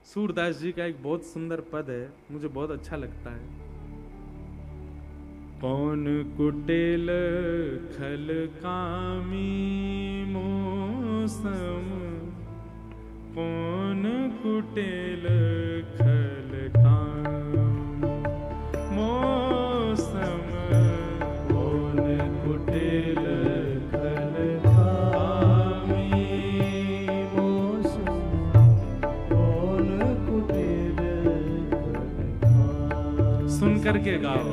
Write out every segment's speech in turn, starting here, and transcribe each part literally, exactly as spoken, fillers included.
सूरदास जी का एक बहुत सुंदर पद है, मुझे बहुत अच्छा लगता है। कौन कुटिल खल कामी मौसम, कौन कुटिल खल कामी मौसम, कौन कुटिल खल कामी मौसम, कौन कुटिल खल कामी। सुन करके गाओ।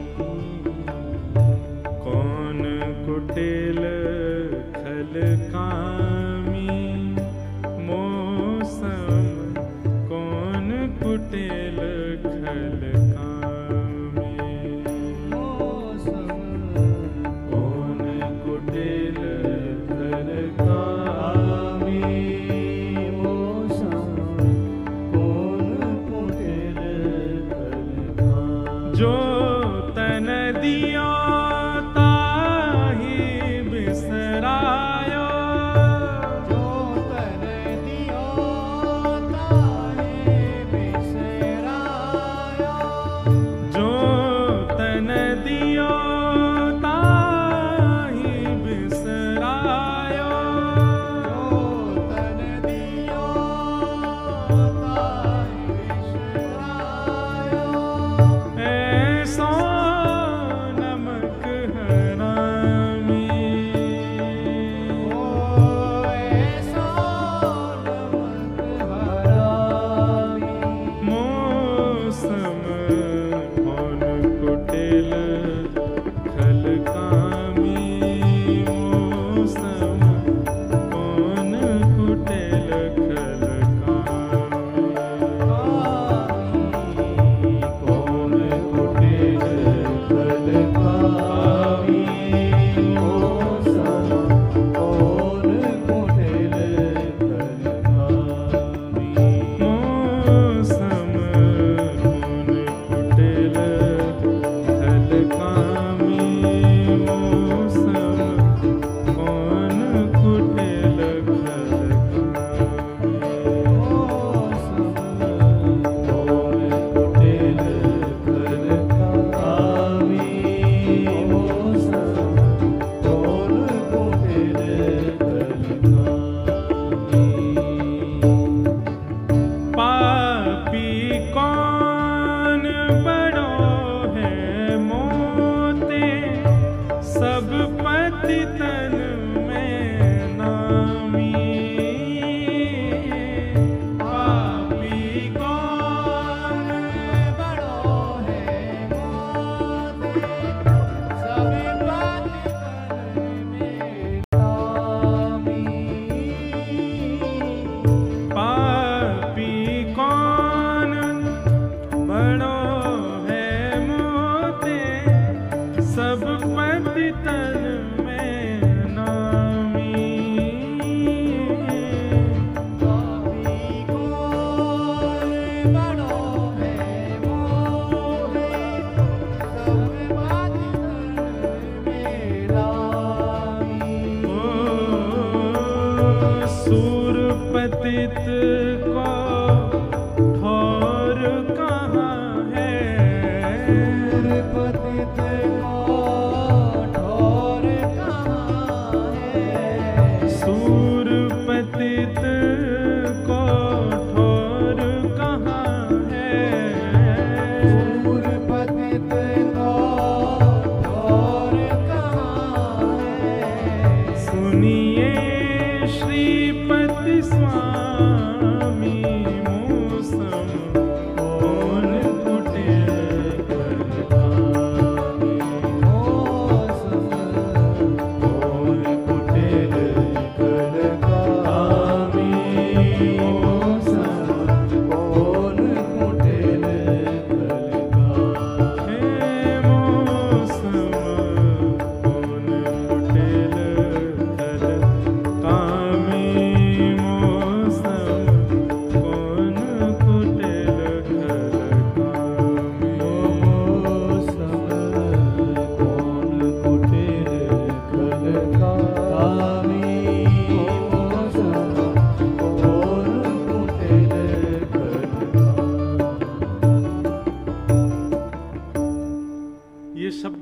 कौन कुटिल खल कामी मौसम, कौन कुटिल खल कामी मौसम, कौन कुटिल खल कामी मौसम, कौन कुटिल खल कामी। जो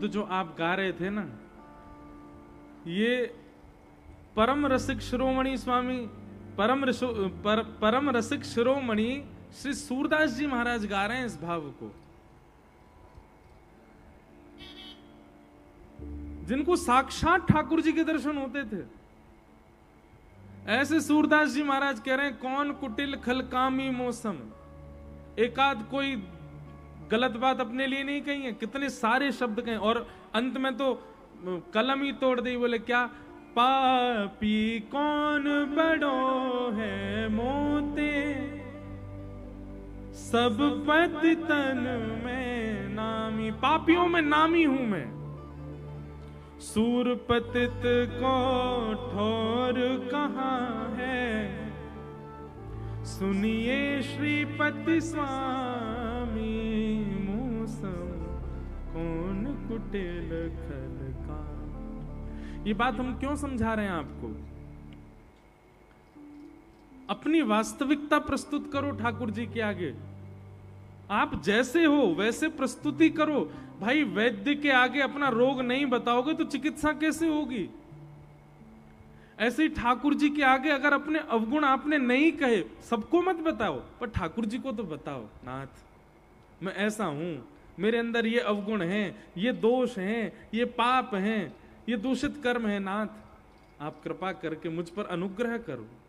शब्द जो आप गा रहे थे ना, ये परम रसिक शिरोमणि स्वामी परम रसो, पर, परम रसिक शिरोमणि श्री सूरदास जी महाराज गा रहे हैं इस भाव को, जिनको साक्षात ठाकुर जी के दर्शन होते थे। ऐसे सूरदास जी महाराज कह रहे हैं, कौन कुटिल खलकामी मौसम, एकाध कोई गलत बात अपने लिए नहीं कही है, कितने सारे शब्द कहे, और अंत में तो कलम ही तोड़ दी, बोले क्या, पापी कौन बड़ो है मोते, सब पतितन में नामी, पापियों में नामी हूं मैं, सूर पतित को ठोर कहाँ है, सुनिए श्रीपति स्वामी मूसम, कौन कुटिल खलका। ये बात हम क्यों समझा रहे हैं आपको? अपनी वास्तविकता प्रस्तुत करो ठाकुर जी के आगे, आप जैसे हो वैसे प्रस्तुति करो। भाई वैद्य के आगे अपना रोग नहीं बताओगे तो चिकित्सा कैसे होगी? ऐसे ही ठाकुर जी के आगे अगर अपने अवगुण आपने नहीं कहे, सबको मत बताओ, पर ठाकुर जी को तो बताओ, नाथ मैं ऐसा हूं, मेरे अंदर ये अवगुण हैं, ये दोष हैं, ये पाप हैं, ये दूषित कर्म है, नाथ आप कृपा करके मुझ पर अनुग्रह करो।